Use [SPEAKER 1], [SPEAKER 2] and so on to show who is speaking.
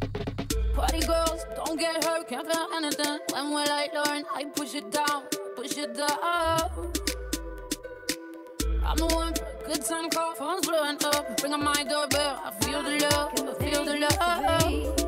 [SPEAKER 1] Party girls, don't get hurt, can't feel anything. When will I learn? I push it down, push it down. I'm the one for a good time call, phone's blowing up. Ring on my doorbell, I feel the love, I feel the love.